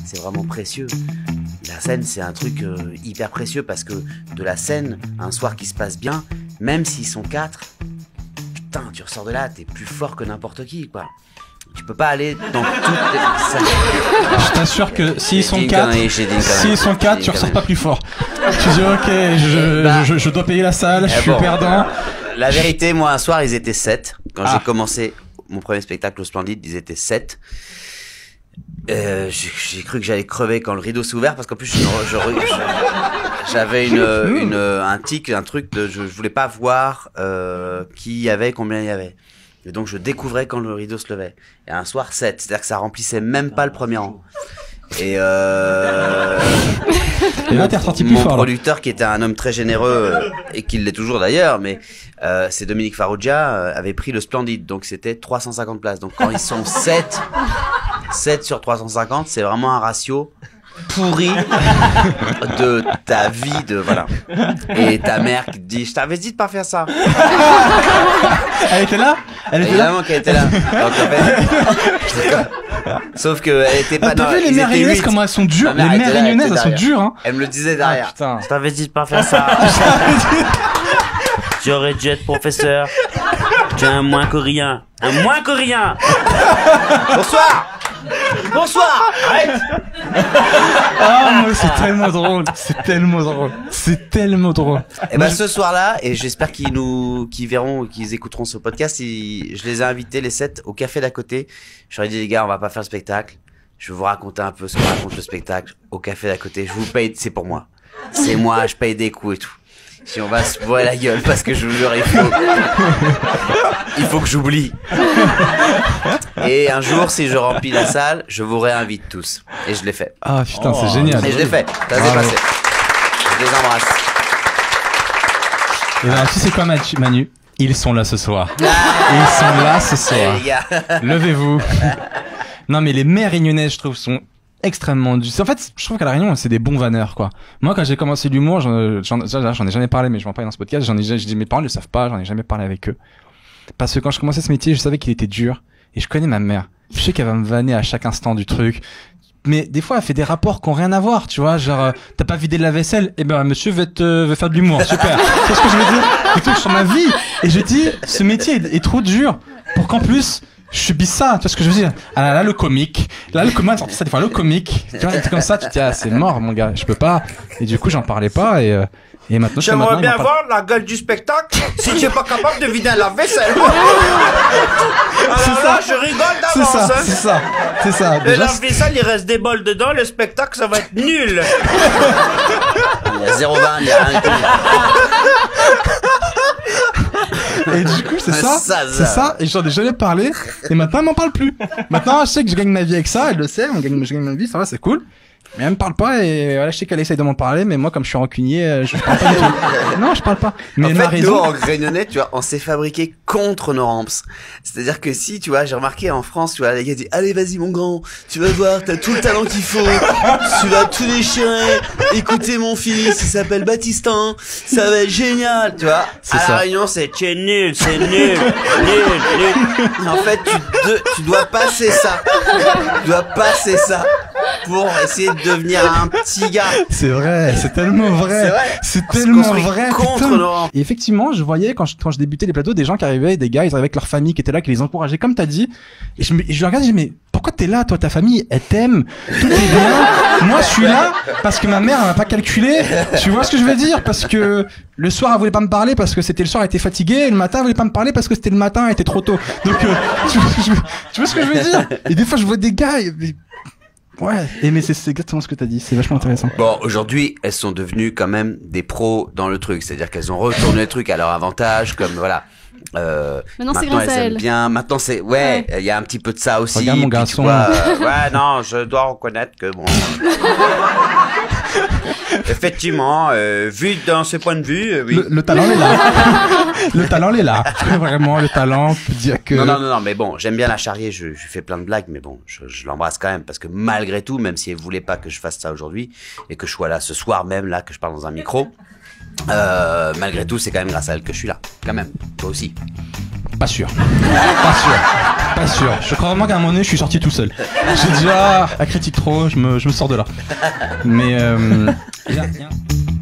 c'est vraiment précieux. La scène, c'est un truc hyper précieux parce que de la scène, un soir qui se passe bien, même s'ils sont 4, putain, tu ressors de là, t'es plus fort que n'importe qui, quoi. Tu peux pas aller dans toutes les salles. Je t'assure que s'ils sont 4, tu ressors pas plus fort. Tu dis ok, je dois payer la salle, je suis perdant. La vérité, moi, un soir, ils étaient 7. Quand j'ai commencé mon premier spectacle au Splendide, ils étaient 7. J'ai cru que j'allais crever quand le rideau s'est ouvert parce qu'en plus j'avais un tic, un truc de je voulais pas voir qui y avait, combien il y avait. Et donc je découvrais quand le rideau se levait. Et un soir 7, c'est-à-dire que ça remplissait même pas le premier rang. Et là t'es ressorti plus mon fort. Mon producteur qui était un homme très généreux et qui l'est toujours d'ailleurs, mais c'est Dominique Farrugia avait pris le Splendide, donc c'était 350 places. Donc quand ils sont 7 sur 350, c'est vraiment un ratio pourri de ta vie, de voilà. Et ta mère qui te dit, je t'avais dit de pas faire ça. Elle était là? Évidemment qu'elle était là. Donc, en fait, sauf que elle était pas. T'as vu les mères réunionnaises comment elles sont dures? Les mères réunionnaises elles sont dures, hein. Elle me le disait derrière. Ah, putain. Je t'avais dit de pas faire ça. J'aurais dû être professeur. Tu es un moins que rien. Un moins que rien. Bonsoir. Bonsoir. Arrête. Ah, moi, c'est tellement drôle. C'est tellement drôle. C'est tellement drôle. Et ben, ce soir-là, et j'espère qu'ils verront, qu'ils écouteront ce podcast, je les ai invités, les 7, au café d'à côté. Je leur ai dit, les gars, on va pas faire le spectacle. Je vais vous raconter un peu ce que raconte le spectacle au café d'à côté. Je vous paye, c'est pour moi. C'est moi, je paye des coups et tout. Si on va se boire la gueule parce que je vous jure, il faut que j'oublie. Et un jour, si je remplis la salle, je vous réinvite tous. Et je l'ai fait. Ah putain, c'est génial. Et je l'ai fait. Ça s'est passé. Je les embrasse. Et ben, tu sais quoi, Manu? Ils sont là ce soir. Ils sont là ce soir. Les gars. Levez-vous. Non, mais les mères réunionnaises, je trouve, sont extrêmement durs. En fait, je trouve qu'à la Réunion, c'est des bons vanneurs, quoi. Moi, quand j'ai commencé l'humour, j'en ai jamais parlé, mais je vais en parler dans ce podcast. Je dis, mes parents ne le savent pas, j'en ai jamais parlé avec eux. Parce que quand je commençais ce métier, je savais qu'il était dur. Et je connais ma mère. Je sais qu'elle va me vanner à chaque instant du truc. Mais des fois, elle fait des rapports qui ont rien à voir, tu vois. Genre, t'as pas vidé la vaisselle? Eh ben, monsieur veut faire de l'humour. Super. C'est ce que je veux dire. Des trucs sur ma vie. Et je dis, ce métier est trop dur pour qu'en plus, je subis ça, tu vois ce que je veux dire? Ah là, le comique. Là, le comique, ça, des fois, le comique. Tu vois, c'est comme ça, tu te dis, ah, c'est mort, mon gars, je peux pas. Et du coup, j'en parlais pas, et maintenant, j'aimerais bien voir la gueule du spectacle si tu es pas capable de vider la vaisselle. Alors là, je rigole d'avance. C'est ça. Et la vaisselle, il reste des bols dedans, le spectacle, ça va être nul. Il y a 0,20, il y a rien. Et du coup, c'est ça, et j'en ai jamais parlé, et maintenant, elle m'en parle plus. Maintenant, je sais que je gagne ma vie avec ça, elle le sait, je gagne ma vie, ça va, c'est cool. Mais elle me parle pas, et voilà, je sais qu'elle essaye de m'en parler, mais moi, comme je suis rancunier, je parle pas du tout. Non, je parle pas. Mais en fait, nous, en Réunionnais, tu vois, on s'est fabriqué contre nos ramps. C'est-à-dire que si, tu vois, j'ai remarqué en France, tu vois, les gars disent, allez, vas-y, mon grand, tu vas voir, t'as tout le talent qu'il faut, tu vas tout déchirer, écoutez mon fils, il s'appelle Baptistin, ça va être génial, tu vois. À la Réunion, c'est nul. En fait, tu dois passer ça. Tu dois passer ça pour essayer de devenir un petit gars. C'est vrai, c'est tellement vrai. C'est tellement vrai. Et effectivement, je voyais quand je débutais les plateaux des gens qui arrivaient, des gars, ils arrivaient avec leur famille qui était là, qui les encourageaient, comme t'as dit. Et je regardais, je dis, mais pourquoi t'es là, toi, ta famille, elle t'aime, tout est bien. Moi, je suis là parce que ma mère, elle m'a pas calculé. Tu vois ce que je veux dire? Parce que le soir, elle voulait pas me parler parce que c'était le soir, elle était fatiguée. Et le matin, elle voulait pas me parler parce que c'était le matin, elle était trop tôt. Donc, tu vois ce que je veux dire? Et des fois, je vois des gars, ouais, mais c'est exactement ce que t'as dit, c'est vachement intéressant. Bon, aujourd'hui, elles sont devenues quand même des pros dans le truc, c'est-à-dire qu'elles ont retourné le truc à leur avantage, comme voilà. Maintenant c'est grâce à elle. Bien. Maintenant c'est il y a un petit peu de ça aussi. Regarde mon garçon. Ouais, non, je dois reconnaître que bon. Effectivement, vu dans ce point de vue, oui. Le talent est là. Le talent est là. Vraiment, le talent peut dire que. Non, mais bon, j'aime bien la charrier, je fais plein de blagues, mais bon, je l'embrasse quand même, parce que malgré tout, même si elle voulait pas que je fasse ça aujourd'hui, et que je sois là ce soir même, là, que je parle dans un micro, malgré tout, c'est quand même grâce à elle que je suis là. Quand même. Toi aussi. Pas sûr. Pas sûr. Je crois vraiment qu'à un moment donné, je suis sorti tout seul. J'ai dit, elle critique trop, je me sors de là. Mais, y a